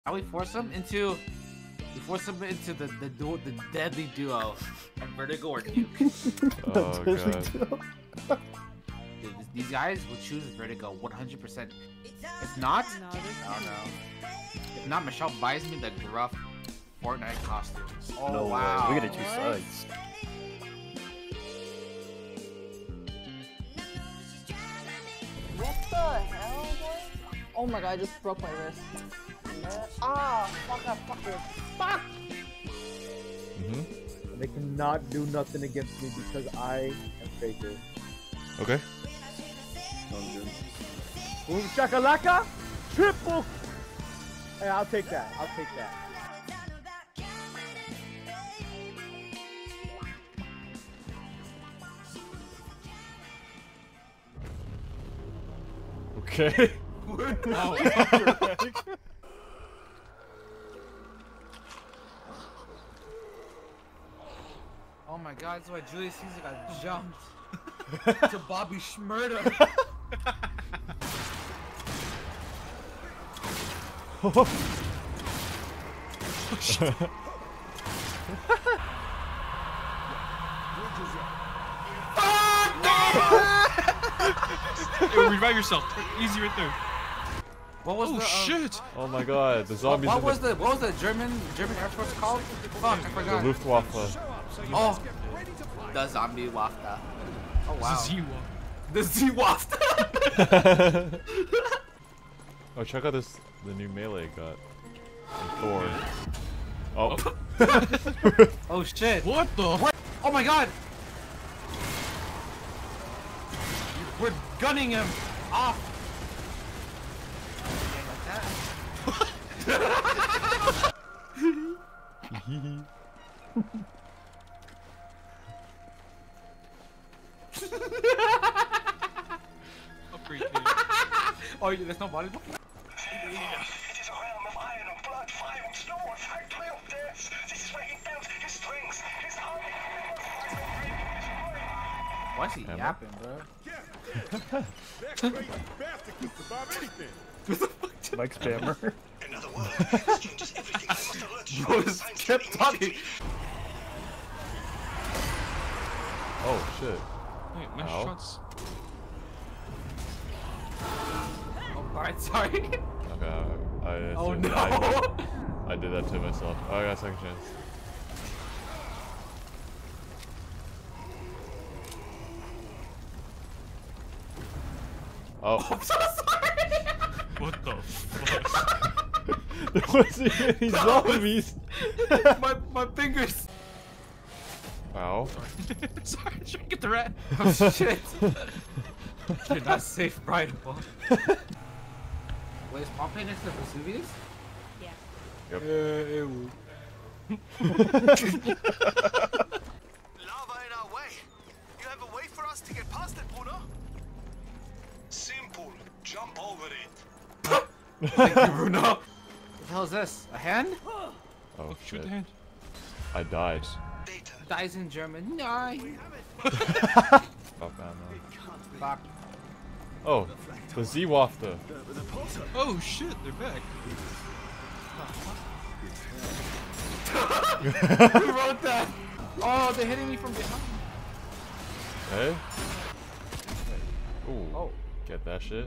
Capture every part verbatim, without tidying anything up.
Now we force them into we force them into the the duo, the deadly duo of Vertigo or Nuke. Oh god. Dude, these guys will choose Vertigo one hundred percent. If not, No, I don't know. If not, Michelle buys me the gruff Fortnite costume. Oh No wow. way. We gotta choose What? sides. What the hell, boy? Oh my god, I just broke my wrist. Ah, fuck that fucker. Fuck! Mm-hmm. They cannot do nothing against me because I am Faker. Okay. Sounds good. Boom shakalaka! Triple! Hey, I'll take that. I'll take that. Okay. Oh my god, that's why Julius Caesar got jumped to Bobby Schmurder. Yo, revive yourself. Easy right there. What was Oh the uh, shit! Oh my god, the What, zombies what in was the, the what was the German German Air Force called? Fuck, I the forgot. Luftwaffe. Oh, the zombie wafta. Oh wow. Ziwa. The Z wafta. Oh, check out this, the new melee got. And Thor. Oh. Oh shit. What the? What? Oh my god. We're gunning him off. Upgrade kid. Oh, there's no body. It is a realm of iron and blood, fire and snow, a factory of deaths. This is where he built his strength, his army. Why is he Hammer? yapping, bro? Mike Spammer. Another world, this changes everything. I must alert you. Bro, just kept talking. Oh shit. Wait, my Ow. shots. Oh, alright, sorry. Okay, I, I, Oh I, no. I, I did that to myself. Oh, I got a second chance. Oh. I'm so sorry. What the fuck? There wasn't any zombies. my my fingers. Ow. Sorry, trying to get the rat. Oh shit. You're not safe, Brian. Wait, is Pompeii next to Vesuvius? Yep. Lava in our way. You have a way for us to get past it, Bruno? Simple. Jump over it. Thank you, Bruno. What the hell is this? A hand? Oh Shoot shit. the hand. I died. Data. Dies in German. Nine. Fuck, man, no. Fuck. Oh, the Z-Wafta. Oh shit, they're back. Who wrote that? Oh, they're hitting me from behind. Hey? Ooh. Oh. Get that shit.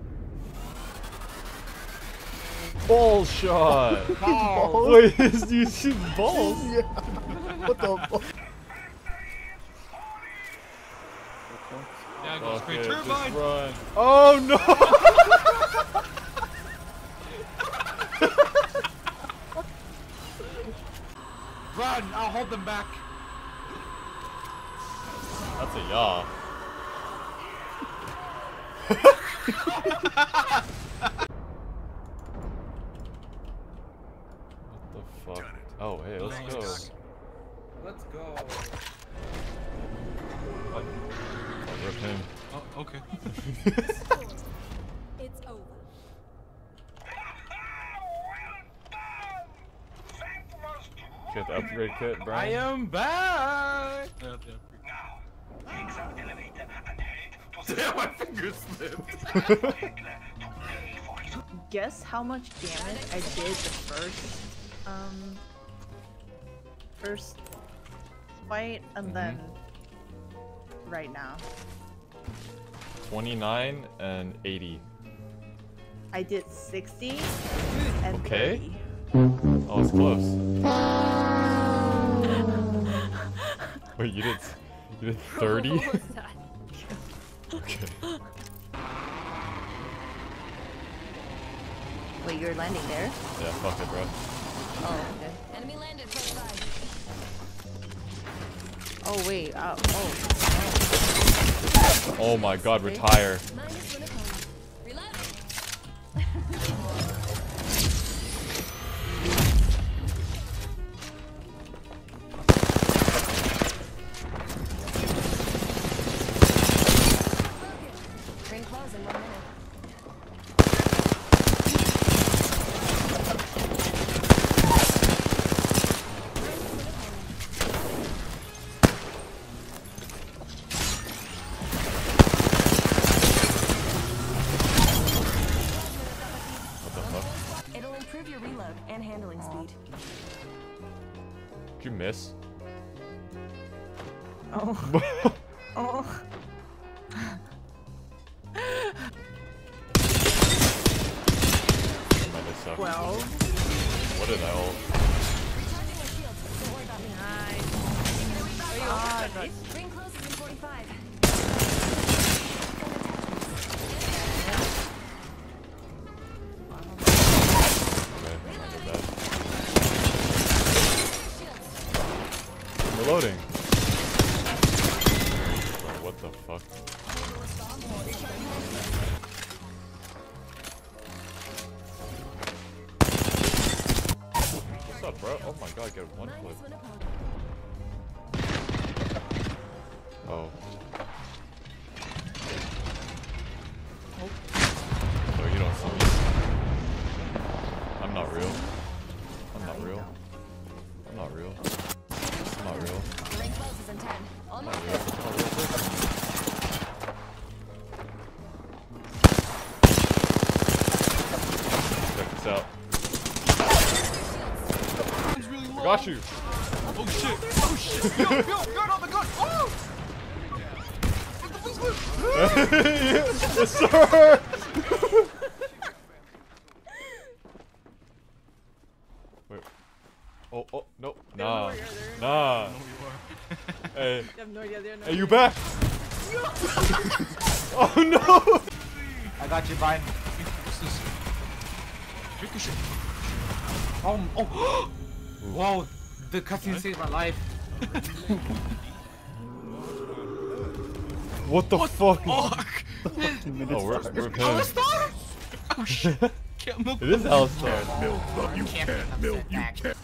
Ball shot! Balls. Wait, is you see balls? Yeah. What the fuck? Now goes Fuck great it, just turbine. run. Oh no! Run! I'll hold them back. That's a yaw. What the fuck? Oh, hey, let's go. Let's go. What? I'll rip him. Oh, okay. It's over. Get the upgrade kit, I Brian. am back. Yeah, yeah. Now, take that elevator and head to the Damn, my fingers slipped. Hitler to pay for his guess how much damage I did the first, um, first fight, and Mhm. then right now. twenty-nine and eighty. I did sixty and Okay. thirty. Oh, it's close. Wait, you did you did thirty? What was that? Okay. Wait, you're landing there? Yeah, fuck it, bro. Oh, okay. Enemy landed close by. Oh, wait. Uh, oh. Oh my god, retire. Minus one opponent. Reload. Ring close in one minute. What the fuck? It'll improve your reload and handling speed. Did you miss? Oh. Oh. Man, they suck. Well. What did I ult? Recharging my shields. Don't worry about me. Ah, Ring closes in forty-five. Okay, not so bad. I'm reloading. Bro, what the fuck? What's up, bro? Oh my god, get one clip. Minus one opponent. Oh. Oh, you don't see me. I'm not real. I'm not real. I'm not real. I'm not real. Ring closes in ten. I'm Almost not real. there. I'm not real. Check this out. It's really low. Got you. Oh shit! Oh shit! Yo, yo, yo, oh my god! Oh! Yes, sir. Wait. Oh, oh, no. Nah. Nah. Hey. I have no idea. They're no Hey, you back? Oh no! I got you, Vine. What's this? Ricochet. Oh, oh. Whoa, the cutscene saved my life. What the fuck? Fuck! Oh, we're, we're pinned. Oh shit! Can't milk. It is Alistar. You can't milk. You can't.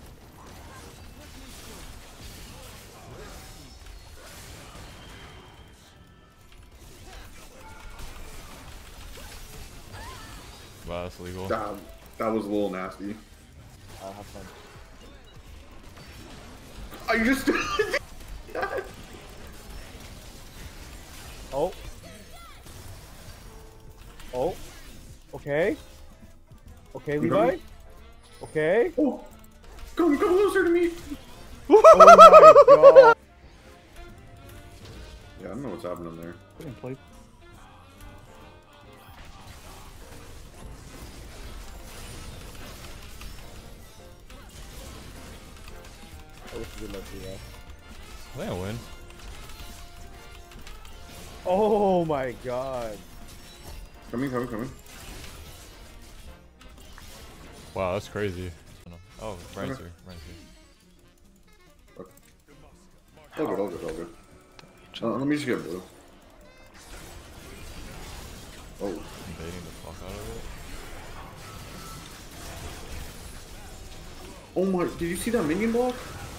Wow, that's legal. That, that was a little nasty. I'll have fun. I just. Oh. Oh. Okay. Okay, Levi. Okay. Oh, come, come closer to me. Oh my god. Yeah, I don't know what's happening there. Play. I wish we could let you that. I think I win. Oh my god. Coming, coming, coming. Wow, that's crazy. Oh, Brian's Okay. here. Brian's here. All good, all good, all good. Uh, let me just get blue. Oh, I'm baiting the fuck out of it. oh my! Did you see that minion block?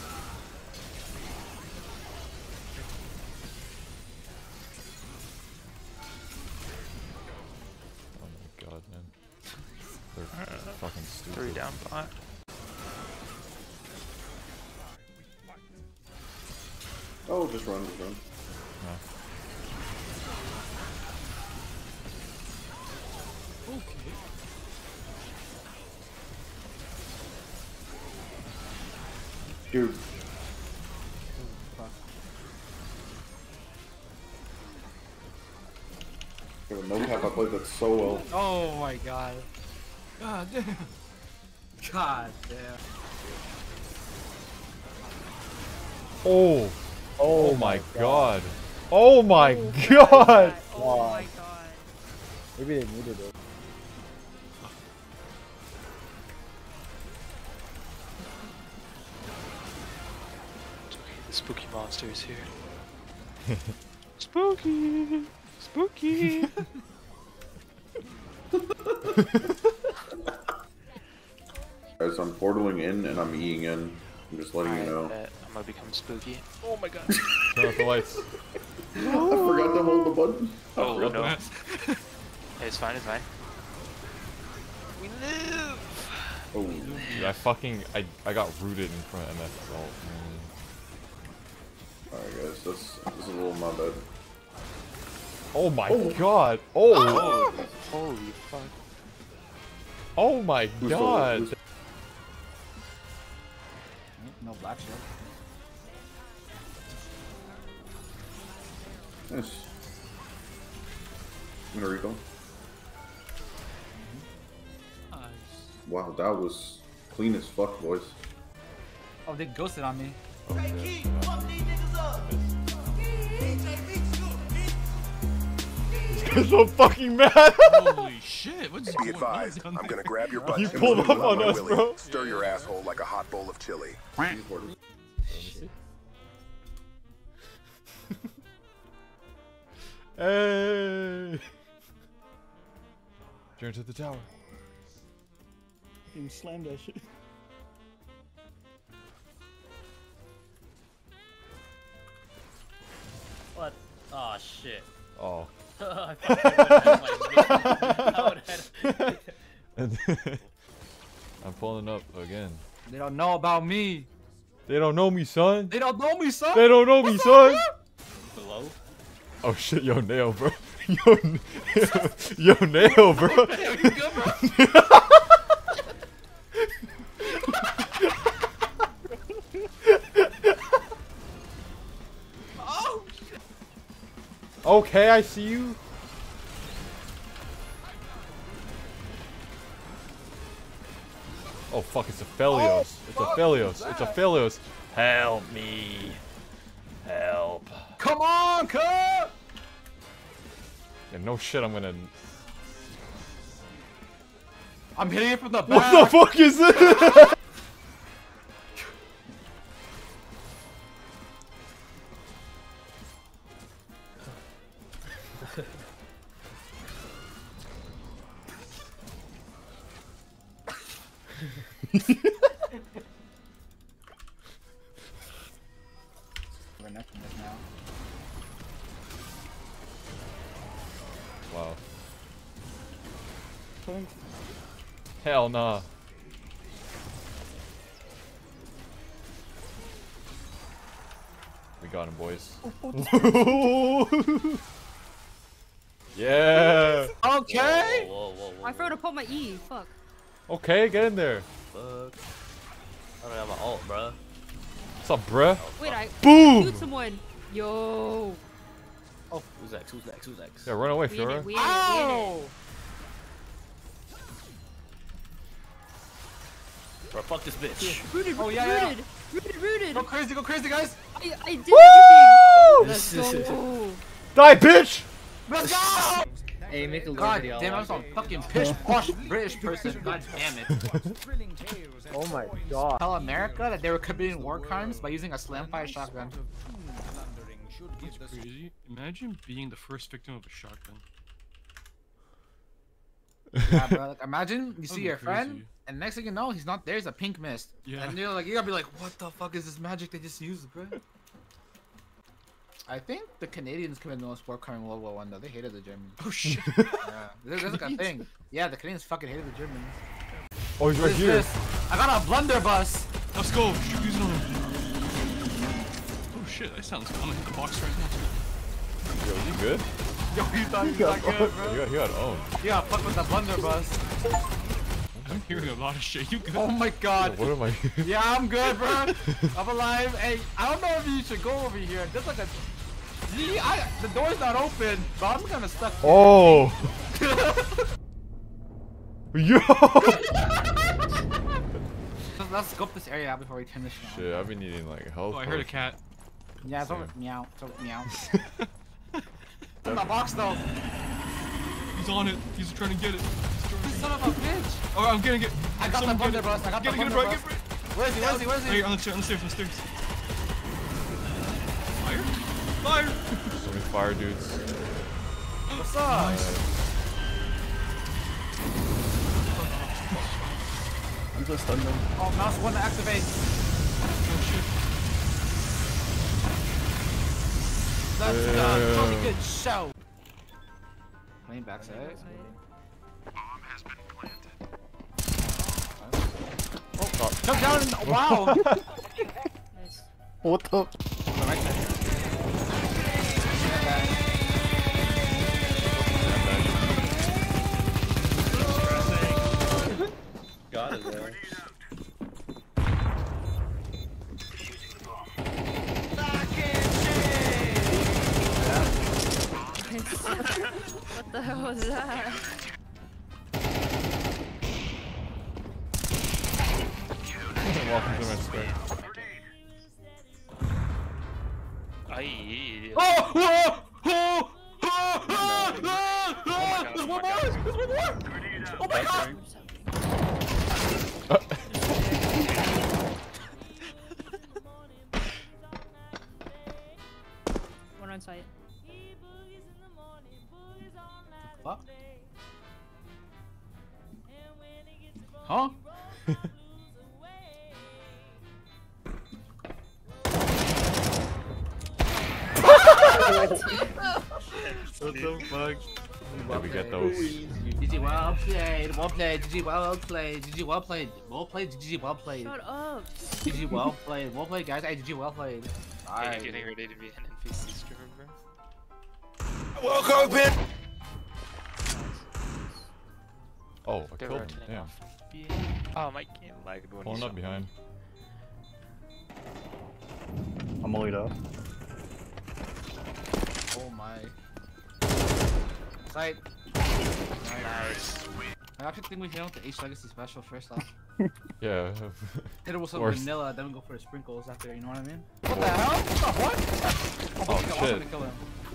Oh my god, man. They're fucking stupid. Three down bot. Oh, just run, just run. No. Okay. Dude. Yeah, with no cap, I played that so well. Oh my god. God damn. God damn. Oh. Oh, Oh my god. Oh my god. Oh my god. Maybe they needed it. The spooky monster is here. Spooky. Spooky. Guys, I'm portaling in and I'm Eing in. I'm just letting you know. Bet I'm gonna become spooky. Oh my god. Turn off the lights. I forgot to hold the button. I Oh forgot no. to- Hey, it's fine, it's fine. We live! Oh, Dude, I fucking I I got rooted in front of M F Salt. alright guys, that's, that's a little my bad. Oh my god. Oh. Oh, holy fuck. Oh my Who's god. who's- No black shit. Nice. Enrico. Wow, that was clean as fuck, boys. Oh, they ghosted on me. Oh, shit. This guy's so fucking mad. Holy shit, what's Be going advised, on? I'm gonna grab your butt. He and pulled put it up on my us, willy. bro. Stir your asshole like a hot bowl of chili. These quarters. Hey. Turn to the tower. You slammed that shit. What? Oh shit. Oh. I thought I'm pulling up again. They don't know about me. They don't know me, son. They don't know me, son. They don't know me, son. Hello? Oh shit, yo, nail, bro. Yo, n- yo, nail, bro. Yo, you good, bro? Oh. Okay, I see you. Oh fuck, it's a Phelios. It's a Phelios. It's a Phelios. Help me. Help. Come on, cut. Yeah, no shit, I'm gonna... I'm hitting it from the back. What the fuck is this? We're next to this now. Wow. Hell nah. We got him, boys. Yeah. Okay. Whoa, whoa, whoa, whoa. I forgot to put my E. Fuck. Okay, get in there. Fuck. I don't have my ult, bruh. What's up, bruh? Wait, I Boom! shoot someone. Yo. Oh, who's X? Who's X? Who's X? Yeah, run away, We in Fiora. it. We in it. We in it. Bro, fuck this bitch. Rooted. Oh, yeah, yeah. rooted. Rooted. Rooted. Go crazy, go crazy, guys. I, I did Woo! everything. Let's go. Die, bitch! Let's go. Hey, make a God damn, I'm some fucking pish posh British person. God damn it. Oh my god. Tell America that they were committing war crimes by using a slamfire shotgun. That's crazy. Imagine being the first victim of a shotgun. Yeah, bro. Like, imagine you That'd see be your friend, crazy. and next thing you know, he's not there. He's a pink mist. Yeah. And you're like, you gotta be like, what the fuck is this magic they just used, bro? I think the Canadians committed the most war crime in World War One, though. They hated the Germans. Oh shit. Yeah, there's, there's like a thing. Yeah, the Canadians fucking hated the Germans. Oh, he's What right is here. this? I got a blunderbuss. Let's go. Shoot these on him. Oh shit, that sounds fun. I'm gonna hit the box right now. Yo, is he good? Yo, you thought you got good, He bro? got, he got owned. Yeah, fuck with the blunderbuss. Oh I'm hearing a lot of shit. You good? Oh my god. What am I? Yeah, I'm good, bro. I'm alive. Hey, I don't know if you should go over here. There's like a. Gee, I, the door's not open, but I'm kind of stuck. Here. Oh. Yo. let's, let's scope this area out before we turn this shit on. Shit, I've been needing like health. Oh, I heard a cat. Yeah, it's over. Meow. It's over. Meow. In my box though. He's on it. He's trying to get it. Son of a bitch. Oh, I'm getting it. I got Someone the get thunder, it. bro. I got Get the it, get it, thunder, bro. bro. Get it. Where is he? Where is he? Where is he? Hey, on the stairs, on the stairs, on the stairs. Fire? Fire! So many fire dudes. What's up? Nice. I'm just stunned them. Oh, mouse one to activate. Oh shit. Let's Yeah. go. Totally good show. Playing backside. Oh, jump down! And, wow. What the? On the right side. Got it there. What the hell was that? Welcome to my square. Aye. Oh! Oh! Oh! Oh! Oh! Oh! There's one more! There's one more! Oh my god! One on site. What? Huh? What the fuck? Did we get those? G G well played, well played, G G well played, G G well played, well played, G G well played. Shut up. G G well played, well played guys, hey G G well played. Hey, Alright. you're getting ready to be an N P C streamer, bro. Welcome, bitch. Oh, I They're killed him. rotating Damn. off. Oh, my game lagged when Pulling you up shot. behind. I'm only up. Oh my. Sight. Nice. I actually think we hit with the H Legacy special first off. Yeah. Hit it with some Worse. vanilla, then we go for the sprinkles after, you know what I mean? What the hell? What? What? Oh, I'm shit. gonna kill him.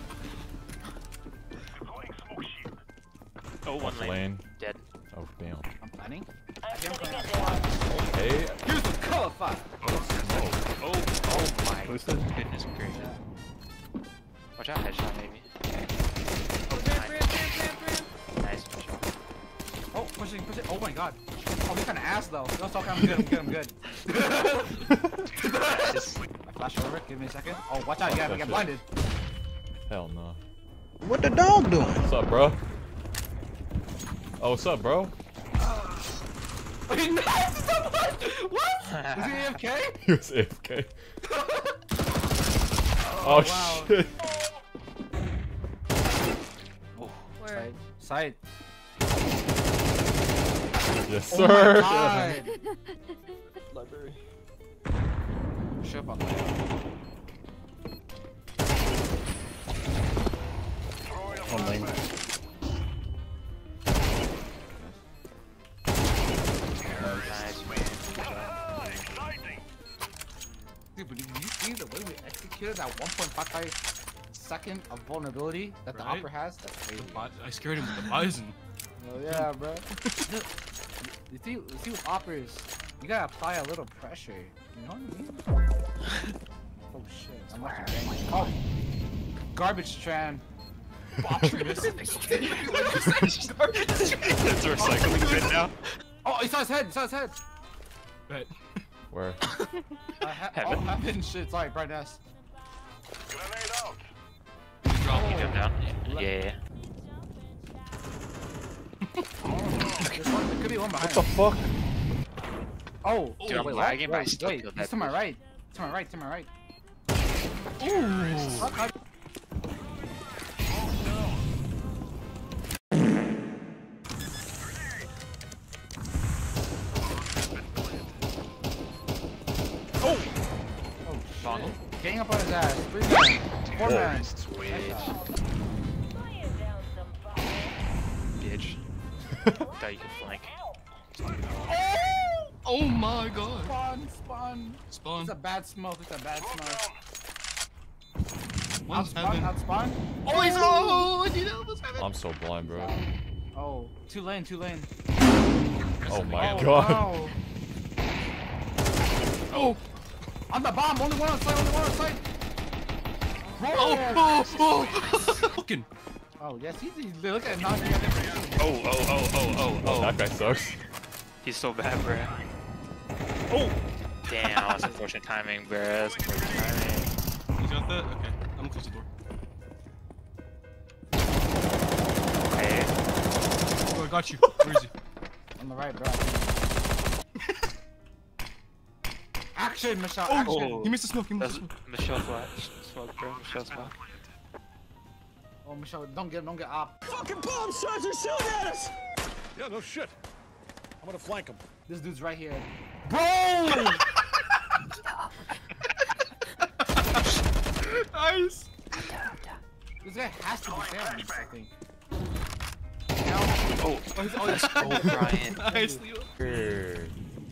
Oh, one lane. Lane. Dead. Oh, damn. I'm planning. Okay, I'm planning. Hey. Here's the color five. Oh, oh, oh my Who's that? goodness gracious. Watch out, headshot maybe. Oh, ramp, ramp, ramp, ramp, ramp. Nice headshot. Oh, pushing, pushing. Oh my god. Oh, he's kind of ass though. That's okay, I'm good, I'm good, I'm good. Just I flash over, give me a second. Oh, watch out, you gotta get blinded. Hell no. What the dog doing? What's up, bro? Oh, what's up, bro? What? Was he A F K? He was A F K. Oh, wow. shit. Where? Side. Yes, Oh sir. my god. Library. Shut up, man. One lane. nice. Dude, but did you see the way we executed that one point five five second of vulnerability that the Right? Opera has? That's crazy. The bi- I scared him with the bison. Oh yeah, bro. You see, you see with Operas, you gotta apply a little pressure. You know what I mean? Oh shit, I'm not gonna Oh, garbage tran. Optimus. It's a recycling bin now. Oh, he saw his head. He saw his head. Bet. Where? Uh, ha Heaven. Oh, heaven. Shit. Sorry, bright ass. Just drop He him. come down. Yeah. There's one, there could be one behind. What the fuck? Oh, Dude, I'm wait, lagging, but I wait, still wait, killed he's that to my bitch. right. To my right. To my right. Ooh. Fuck, how- Oh! Oh, shit. Gang up on his ass. Three man. Four man. Bitch. Thought you could flank. Oh my god. Spawn, spawn. Spawn. It's a bad smoke. It's a bad smoke. One's Outspawn, heaven. outspawn. Oh, he's oh, I did almost heaven. I'm so blind, bro. Oh, two lane, two lane. Oh my Oh, god. wow. Oh, on the bomb. Only one on site. Only one on site. Oh, oh, oh. Fucking. Oh, yes, he's, he's look at non Oh, oh, oh, oh, oh, oh. That guy sucks. He's so bad, bruh. Oh! Damn, that's unfortunate timing, bruh. That's unfortunate timing. You got that? Okay, I'm gonna close the door. Hey. Oh, I got you. Where is he? On the right, bro. Action, Michelle. Oh, Action. he missed the smoke. He missed That's the smoke. Michelle Flash. Smoke, bro. Michelle Smoke. Oh, Michelle, don't get, don't get up. Fucking bomb shots are shooting at us! Yeah, no shit. I'm gonna flank him. This dude's right here. Bro! Nice. This guy has to be Sam, I think. Oh, oh, he's always oh, Brian. Nice, Leo. Hey.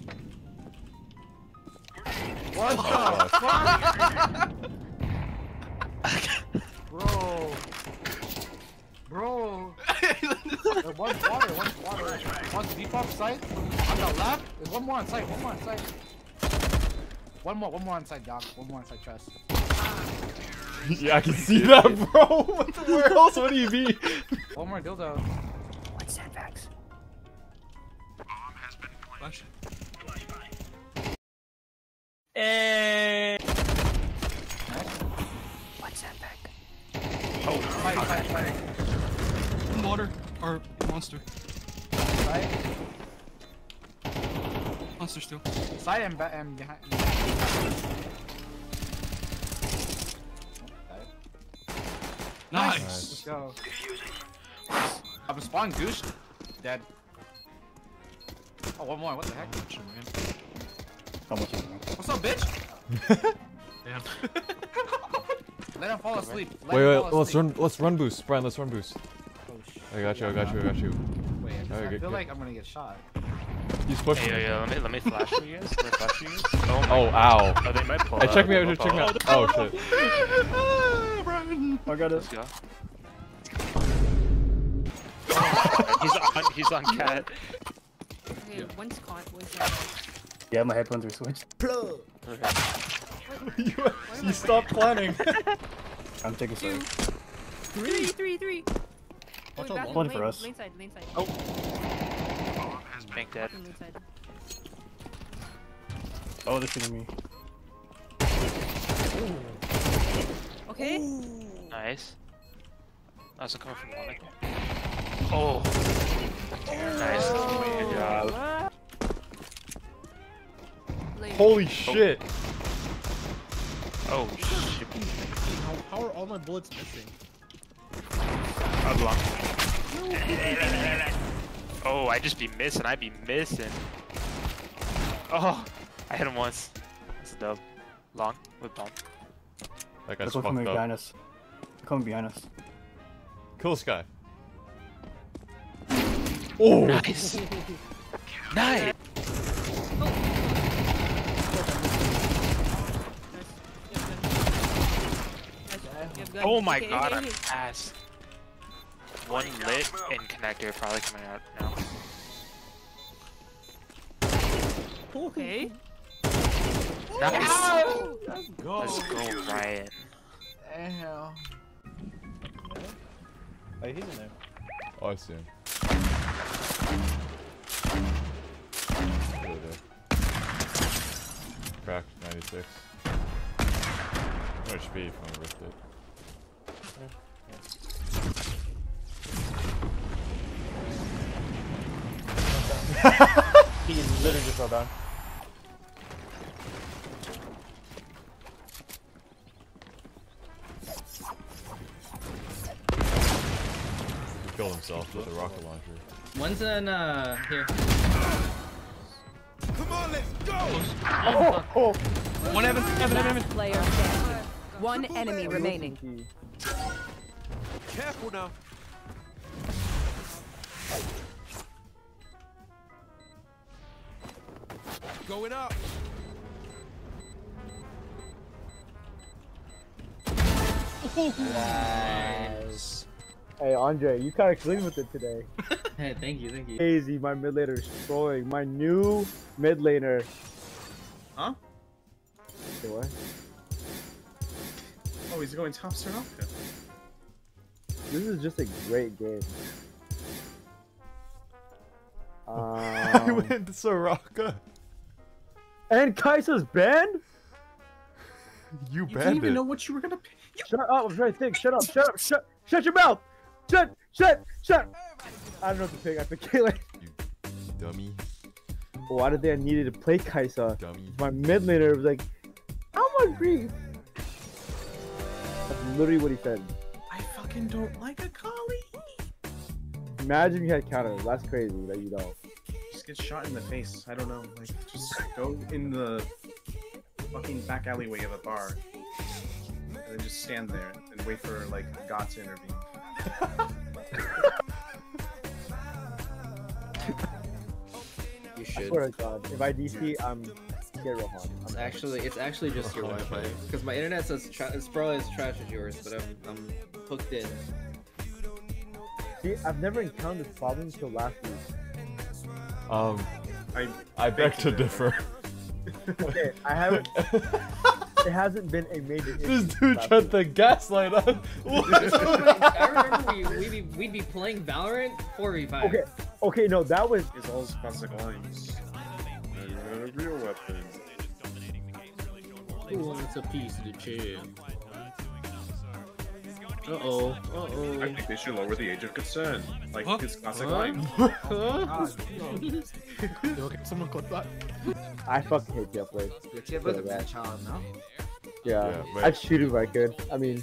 What the fuck? Bro. Bro. There one's water, one's water. One's deep off site. On the left. There's one more on site, one more on site. One more, one more on site, Doc. One more on site, trust. Yeah, I can see that, bro. Where else would he be? One more dildo. What's sandbags? Flash. Hey. What's sandbag? Oh, Fight, fight, fight. Water. Or monster. Site. Monster still. Side and, ba and behind. Nice. Let's go. I'm spawn goose. Dead. Oh, one more. What the heck? How much is it? What's up, bitch? Damn. Let him fall asleep. Let Wait, him wait, fall let's asleep. run, let's run boost, Brian. Let's run boost. Oh, shit. I got you, I got you, I got you. Wait, I, just, Alright, I good, feel good. like I'm gonna get shot. He's pushing. Hey, yo, yo, let me let me flash for you guys. Let me flash for you guys. Oh, my Oh, ow. Oh, they might pull Hey, up. check me They out, might check me pull out. up. Oh, shit. Brian. I got it. Let's go. he's on. He's on cat. Okay, one's caught, one's not. Yeah, my headphones are switched. you you stopped planning. I'm taking Two. side. Three, three, three. Watch Wait, out, back one lane, for us. Lane side, lane side. Oh. Bank dead. Fucking lane side. Oh, they're shooting me. Okay. Nice. That's coming from Monaco. Oh. Nice. Good job. Lane. Holy shit. Oh shit. How, how are all my bullets missing? I'm blocked. Oh, I just be missing. I be missing. Oh, I hit him once. That's a dub. Long with bomb. That They're guy's coming fucked behind up. us. They're coming behind us. Kill this guy. Oh! Nice. Nice. Oh my Okay, god, okay, I'm okay. ass. One lit and connector probably coming out now. Okay. Nice. Let's go. Let's go, Ryan. Damn. Hey, he's in there. Oh, I see him. Over there. Cracked, ninety-six. How much speed if I'm gonna risk it? He literally just fell down. He killed himself with a rocket launcher. One's in, uh, here. Come on, let's go! Oh, oh. One Evan, Evan, Evan, Evan. Player standing. One enemy remaining. Careful now. Going up. Nice. Hey Andre, you kind of clean with it today. Hey, thank you, thank you. Crazy, my mid laner is destroying. My new mid laner. Huh? Say what? Oh, he's going top Soraka. This is just a great game. I Um, went to Soraka. and Kai'Sa's banned? You You didn't banned even it. know what you were gonna pick. Shut up! I'm trying to think. Shut up! Shut up! Shut! Shut your mouth! Shut! Shut! Shut! I don't know what to pick. I picked Caitlyn. Dummy. Why did they needed to play Kai'Sa? Dummy. My mid laner was like, "Oh my grief." That's literally what he said. I fucking don't like Akali. Imagine you had counters. That's crazy that you don't. Just get shot in the face. I don't know. Like, just go in the fucking back alleyway of a bar, and then just stand there and wait for like God to intervene. You I should. swear to God, if I D C, I'm get Rohan. It's actually, it's actually just your Wi-Fi. Because my internet says tra it's probably as trash as yours, but I'm, I'm hooked in. See, I've never encountered this problem until last week. Um, I I beg to differ. Okay, I haven't. It hasn't been a major issue. This dude last tried week. to gaslight us. I remember we, we'd, be, we'd be playing Valorant four v five. Okay, okay, no, that was. It's all classic lines. And a real weapon. Who wants a piece of the chair? Uh oh. Uh oh. I think they should lower the age of consent. Like Huh? his classic Huh? line. Ah, yo. Okay, someone clip that. I fucking hate T F Blade. Your tip was a bad child, no? Yeah, Yeah, but- I'd shoot if I could. I mean,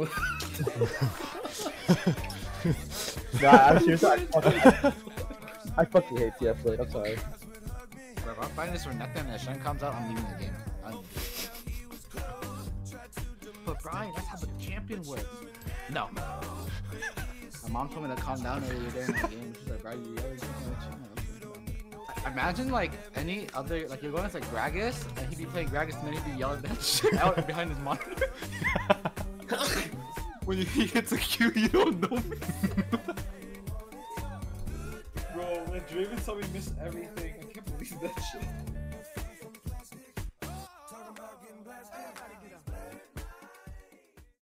nah, I'm serious. I fucking, I fucking hate T F Blade. I'm sorry. Bro, if I'm fighting this for nothing and the Shen comes out, I'm leaving the game. I'm... But Brian, that's how the champion works. No. My mom told me to calm down earlier during the game. She's like, Brian, you yelling too much. Imagine like any other, like you're going to like Gragas, and he'd be playing Gragas, and then he'd be yelling that shit out behind his monitor. When he hits a Q, you don't know me. Bro, when Draven saw me miss everything, I can't believe that shit.